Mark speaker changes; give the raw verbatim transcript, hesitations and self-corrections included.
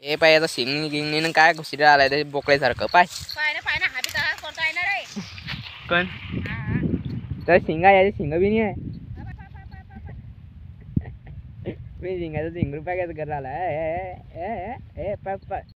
Speaker 1: ए पाय आता शिंगणी गिंगणी काय घुसरी आलाय ते बोकड्यासारखं पाय
Speaker 2: पाय ना पाय ना हाबी तसा करता येणार रे
Speaker 1: कोण तर शिंगा याचे शिंग बी नाही आहे मी शिंगाचं शिंग रुपया काय करायला ए ए ए ए